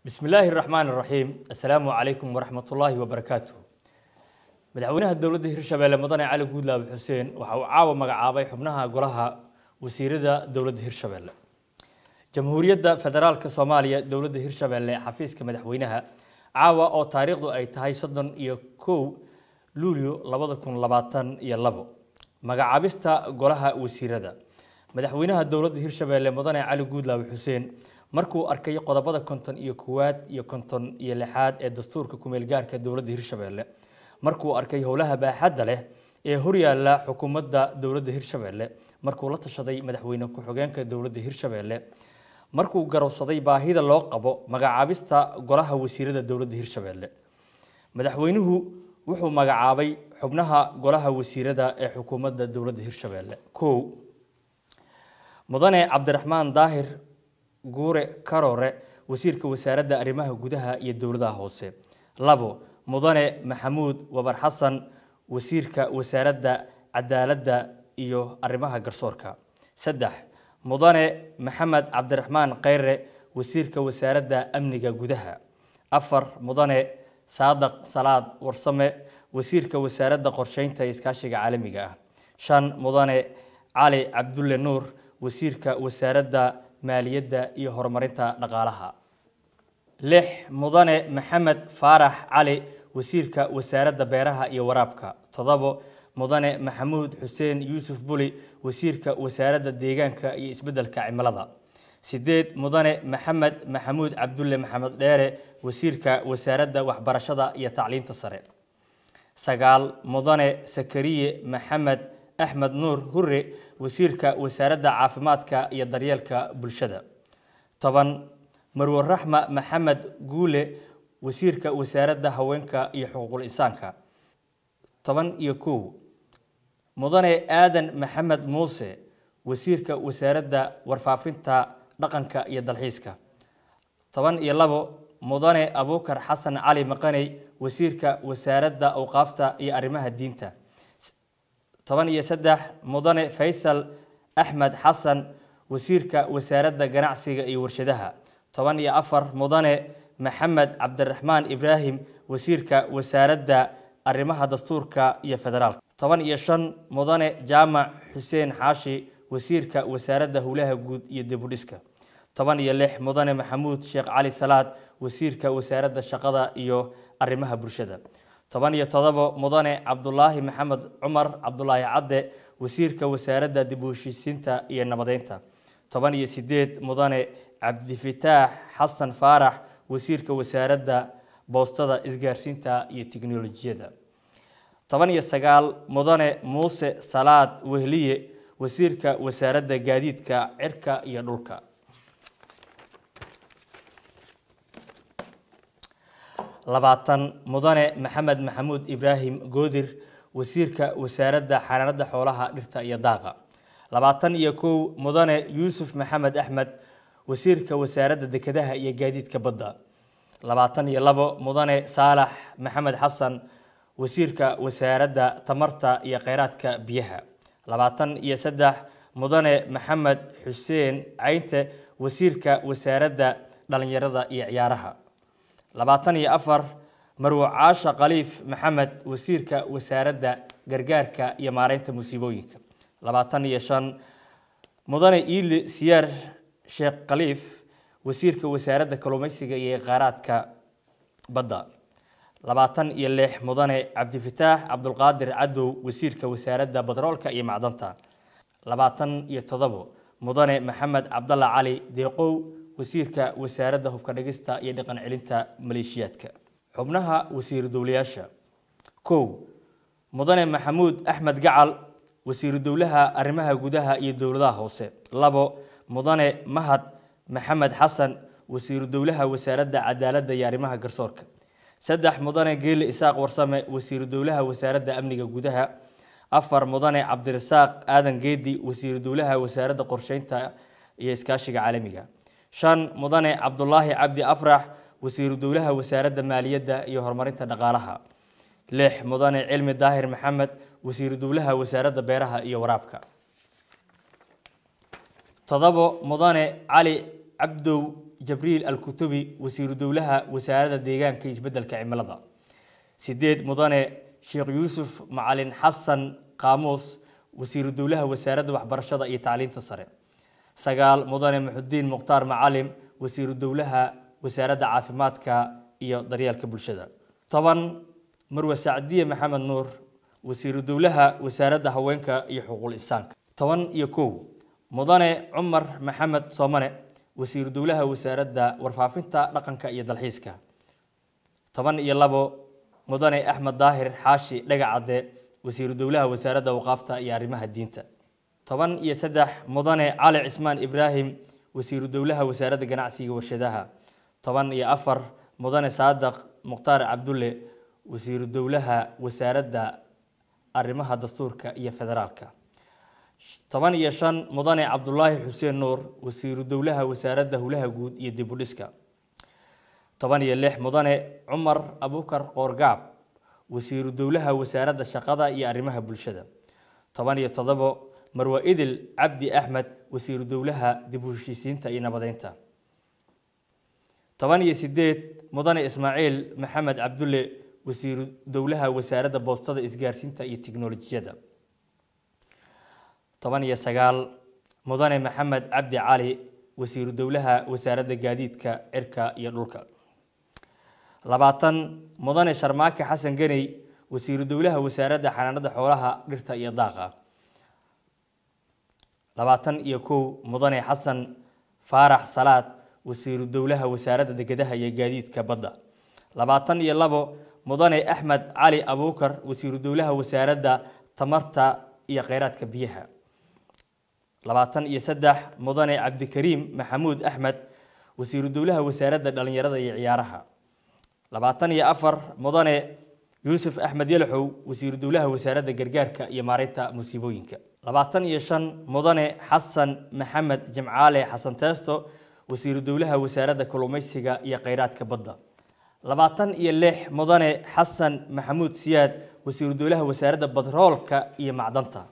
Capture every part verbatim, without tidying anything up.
بسم الله الرحمن الرحيم السلام عليكم ورحمة الله وبركاته مدحوينها الدولة هيرشبيل مدني علي جودلاب حسين وحاو عاو مقعابي حبناها قولها وسيرة دولة هيرشبيل جمهورية فدرال كصوماليا دولة هيرشبيل حفيز كمدحوينها عاو أو تاريخ دو أي تهاي صدن يكو لوليو لبضكم لباتن يلبو مقعابستا قولها وسيرة مدحوينها الدولة هيرشبيل مدني علي جودلاب حسين markuu arkay qodobada konton iyo koowaad iyo konton iyo lixaad ee dastuurka kumeel gaarka dowladda Hirshabeelle markuu arkay howlaha baaxadda leh ee horyaala xukuumadda dowladda Hirshabeelle markuu la tashaday madaxweyne ku xigeenka dowladda Hirshabeelle markuu garowsaday baahida loo qabo magacaabista golaha wasiirada dowladda Hirshabeelle madaxweynuhu wuxuu magacaabay xubnaha golaha wasiirada ee xukuumadda dowladda Hirshabeelle kow mudane Cabdiraxmaan Daahir guure karore wasiirka wasaaradda arrimaha gudaha iyo dawladaha hoose labo mudane maxamuud wabar xasan wasiirka wasaaradda cadaaladda iyo arrimaha garsoorka saddex mudane maxamed cabdiraxmaan khayre wasiirka wasaaradda amniga gudaha afar mudane saadaq salaad warsame wasiirka wasaaradda qorsheynta iskaashiga caalamiga ah shan mudane cali cabdulle nuur wasiirka wasaaradda maaliyadda iyo horumarinta dhaqaalaha lix mudane maxamed faarax cali wasiirka wasaaradda beeraha iyo waraabka todobo mudane maxamuud xuseen yuusuf buli wasiirka wasaaradda deegaanka iyo isbeddelka cimilada sideed mudane maxamed maxamuud cabdulle maxamed dheere wasiirka wasaaradda waxbarashada iyo tacliinta sare sagaal mudane sakariye maxamed أحمد نور هري وزيرك وزارة عافماتك يدريالك بالشدة طبعا مرو الرحمة محمد قولي وزيرك وزارة هوينك يحقوق الإنسانك طبعا يكو مضاني آدن محمد موسى وزيرك وزارة ورفافنتا رقنك يدالحيسك طبعا يلابو مضاني أبوكر حسن علي مقاني وزيرك وزارة أوقافتا يأرمها الدينتا طبعا يسدح مدن فيصل أحمد حسن وزيرك وزارة جناعسية يورشدها طبعا يأفر مدن محمد عبد الرحمن إبراهيم وزيرك وزارة الرمها دستورك يا فدرال طبعا يشن مدن جامع حسين حاشي وزيرك وزارة هولها جود يدبوليسك طبعا يلح مدن محمود شيخ علي سلاد وزيرك وزارة الشقادة يو الرمها برشدة طبعا يتضبط مدن عبد الله محمد عمر عبد الله عده وزيرك وزارة دبوشيسينتا iyo nabadeynta طبعا يسديد مدن عبد الفتاح حسن فارح وزيرك وزارة بوسطة إسقارسينتا iyo تكنولوجيا طبعا يسقال مدن موسى صلاة وهلية وزيرك وزارة جديدك عركة iyo dhulka لبعتن مدن محمد محمود إبراهيم جودر وزيرك وزارة حرارة حولها لرتا يداغا لبعتن يكو مدن يوسف محمد أحمد وزيرك وزارة دكدها يجديد كبدا لبعتن يلبو مدن صالح محمد حسن وزيرك وزارة تمرتا يقيراتك بيها لبعتن يسدح مدن محمد حسين عينته وزيرك وزارة دلنيردا يعيارها لبعتن يأفر مرو عاشا قليف محمد وزيرك وزارة جرجارك يمارينت مسيبويك لبعتن يشان مدن إيل سيار شيخ قليف وزيرك وزارة كلوميسيك يغاراتك بدا لبعتن يلح مدن عبد الفتاح عبد القادر عدو وزيرك وزارة بدرولك يمعدنتا لبعتن يتضبو مدن محمد عبد الله علي ديقو وزيرك وزارة هبكدغستا iyo dhaqan celinta maleeshiyaadka xubnaha wasiir dawlayaasha kow mudane maxamuud axmed gacal wasiir dawlaha arrimaha gudaha iyo dawladaha hoose labo mudane mahad maxamed xasan wasiir dawlaha wasaaradda cadaaladda iyo arrimaha garsoorka saddex mudane geeli isaaq warsame wasiir dawlaha wasaaradda amniga gudaha afar mudane cabdirasaaq aadan geedi wasiir dawlaha wasaaradda qorsheynta iyo iskaashiga caalamiga شان مدن عبد الله عبد أفرح وزير دولها وزارة مالية iyo horumarinta dhaqaalaha lix مدن علم داهر محمد وزير دولها وزارة beeraha iyo waraabka todobo مدن علي عبدو Jibriil Al-Kutubi wasiiru dowlaha wasaaradda deegaanka iyo isbeddelka cimilada. sideed mudane Sheekh Yuusuf Macalin Xasan Qaamuus wasiiru dowlaha wasaaradda waxbarashada iyo tacliinta sare. sagaal mudane Muxudiin Muqtaar Macalim wasiiru dowlaha wasaaradda caafimaadka iyo daryeelka bulshada. toban Marwa Sacdiye Maxamed Nuur wasiiru dowlaha wasaaradda haweenka iyo xuquuqul insaanka. toban iyo kow mudane Cumar Maxamed Soomane wasiiru dowlaha wasaaradda warfaafinta dhaqanka iyo dalxiiska. toban iyo labo mudane Axmed Daahir Xaashi Dhagacade wasiiru dowlaha wasaaradda waqaafta iyo arrimaha diinta. toban iyo saddex mudane Cali Cismaan Ibraahim wasiiru dowlaha wasaaradda ganacsiga warshadaha. toban iyo afar mudane Saadaq Muqtaar Cabdulle wasiiru dowlaha wasaaradda arrimaha dastuurka iyo federaalka. toban iyo shan mudane Cabdullaahi Xuseen Nuur wasiiru dowlaha wasaaradda howlaha guud iyo dib u dhiska. toban iyo lix mudane Cumar Abukar Qoorgaab wasiiru dowlaha wasaaradda shaqada iyo arrimaha bulshada. toban iyo toddoba Marwa Idil Cabdi Axmed wasiiru dowlaha dib u heshiisiinta iyo nabadeynta. toban iyo sideed mudane Ismaaciil Maxamed Cabdulle wasiiru dowlaha wasaaradda boostada isgaarsiinta iyo tiknoolajiyada. toban iyo sagaal mudane Maxamed Cabdi Cali wasiiru dowlaha wasaaradda gaadiidka cirka iyo dhulka. labaatan mudane Sharmaake Xasan Ganey wasiiru dowlaha wasaaradda xanaanada xoolaha dhirta iyo daaqa. labaatan iyo kow mudane Xasan Faarax Salaad wasiiru dowlaha wasaaradda dekedaha iyo gaadiidka badda. labaatan iyo labo mudane Axmed Cali Abukar wasiiru dowlaha wasaaradda tamarta iyo kheyraadka biyaha. labaatan iyo saddex mudane Cabdikariim Maxamuud Axmed wasiiru dowlaha wasaaradda dhalinyarada iyo ciyaaraha. labaatan iyo afar mudane Yuusuf Axmed Yalaxow wasiiru dowlaha wasaaradda gargaarka iyo maareynta musiibooyinka. labaatan iyo shan mudane Xasan Maxamed Jimcaale Xasan Teesto wasiiru dowlaha wasaaradda kalluumeysiga iyo kheyraadka badda. labaatan iyo lix mudane Xasan Maxamuud Siyaad wasiiru dowlaha wasaaradda batroolka iyo macdanta.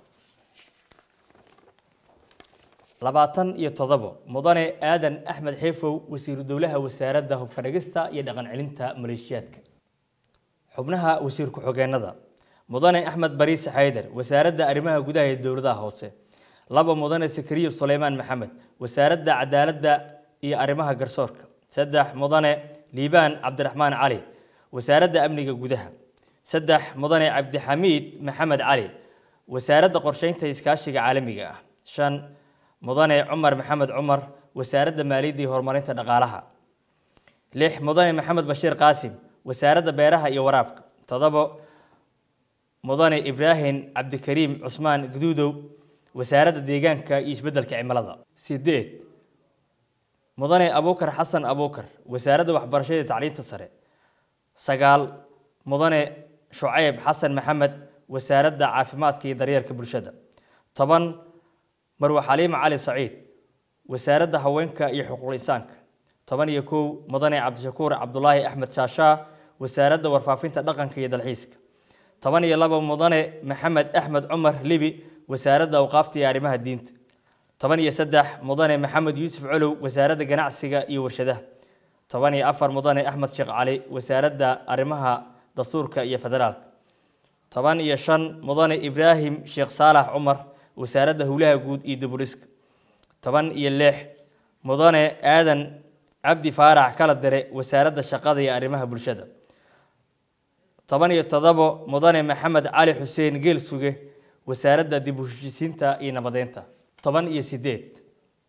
labaatan iyo toddoba mudane Aadan Axmed Xeefow wasiiru dowlaha wasaaradda hubka dhigista iyo dhaqan celinta maleeshiyaadka. xubnaha wasiir ku-xigeenada mudane Axmed Bariis Xaydar wasaaradda arrimaha gudaha ee dowladaha hoose. laba mudane Sakariyo Suleymaan Maxamed wasaaradda cadaaladda iyo arrimaha garsoorka. saddex mudane Liibaan Cabdiraxmaan Cali wasaaradda amniga gudaha. saddex mudane Cabdixamiid Maxamed Cali wasaaradda qorsheynta iskaashiga caalamiga ah. shan mudane Cumar Maxamed Cumar wasaaradda maaliyadda iyo horumarinta dhaqaalaha. lix mudane Maxamed Bashiir Qaasim wasaaradda beeraha iyo waraabka. toddoba mudane Ibraahim Cabdikariim Cusmaan Guduudow wasaaradda deegaanka iyo isbeddelka cimilada. sideed mudane Abukar Xasan Abukar wasaaradda waxbarashada iyo tacliinta sare. sagaal mudane Shucayb Xasan Maxamed wasaaradda caafimaadka iyo daryeelka bulshada. toban Marwa Xaliima Cali Saciid wasaaradda haweenka iyo xuquuqul insaanka. toban iyo kow mudane Cabdishakuur Cabdulaahi Axmed Shaashaa wasaaradda warfaafinta dhaqanka iyo dalxiiska. toban iyo labo mudane Maxamed Axmed Cumar Libi wasaaradda awqaafta iyo arrimaha diinta. toban iyo saddex mudane Maxamed Yuusuf Colow wasaaradda ganacsiga iyo warshadaha. toban iyo afar mudane Axmed Sheekh Cali wasaaradda arrimaha dastuurka iyo federaalka. toban iyo shan mudane Ibraahim Sheekh Saalax Cumar wasaaradda howlaha guud iyo dib u dhiska. toban iyo lix mudane Aadan Cabdi Faarax Kala Dere wasaaradda shaqada iyo arrimaha bulshada. toban iyo toddoba mudane Maxamed Cali Xuseen Geel Suge wasaaradda dib u heshiisiinta iyo nabadeynta. toban iyo sideed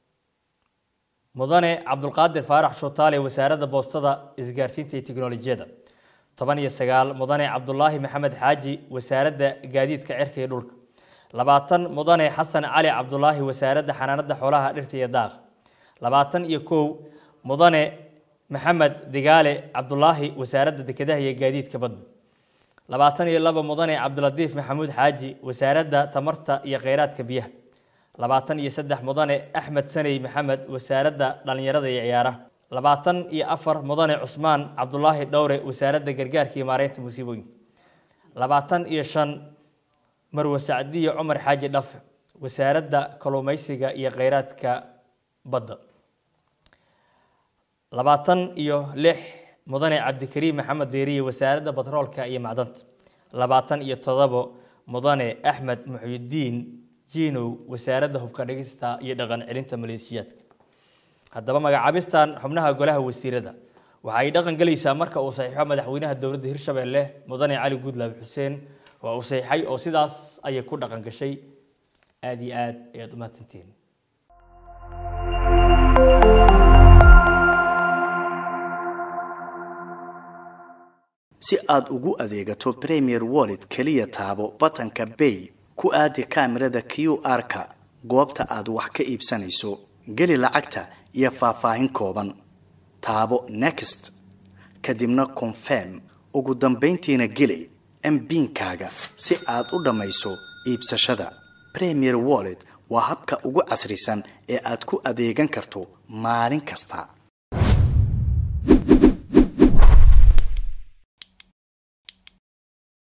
mudane Cabdulqaadir Faarax Shootaale wasaaradda boostada isgaarsiinta iyo tiknoolajiyada. toban iyo sagaal mudane Cabdulaahi Maxamed Xaaji wasaaradda gaadiidka cirka iyo dhulka. labaatan mudane Xasan Cali Cabdulaahi wasaaradda xanaanada xoolaha dhirta iyo daaqa. labaatan iyo kow mudane Maxamed Digaale Cabdulaahi wasaaradda dekedaha iyo gaadiidka badda. labaatan iyo labo mudane Cabdiladiif Maxamuud Xaaji wasaaradda tamarta iyo kheyraadka biyaha. labaatan iyo saddex mudane Axmed Saney Maxamed wasaaradda dhalinyarada iyo ciyaaraha. labaatan iyo afar mudane Cusmaan Cabdulaahi Dhowre wasaaradda gargaarka iyo maareynta musiibooyinka. labaatan iyo shan Marwa Sacdiye Cumar Xaaji Dhafe wasaaradda kalluumeysiga iyo kheyraadka badda. labaatan iyo lix mudane cabdikariim maxamed deeriye wasaaradda batroolka iyo macdanta labaatan iyo toddoba mudane axmed muxyidiin jiinow wasaaradda hubka dhigista iyo dhaqan celinta maleeshiyaadka haddaba magacaabistan xubnaha golaha wasiirada waxa ay dhaqan galaysaa marka uu saxiixo madaxweynaha dowladda Hirshabelle mudane Cali Guudlaabe Xuseen waa uu saxiixay oo sidaas ayay ku dhaqan gashay aad iyo aad ayaad u mahadsantihiin si aad ugu adeegato Premier Wallet kaliya taabo batanka Pay ku aadi kaamirada Q R-ka goobta aad wax ka iibsanayso gali lacagta iyo faahfaahin kooban taabo Next kadibna Confirm ugu dambeyntiina gali M PIN-kaaga si aad u dhamayso iibsashada Premier Wallet waa habka ugu casrisan ee aad ku adeegan karto maalin kasta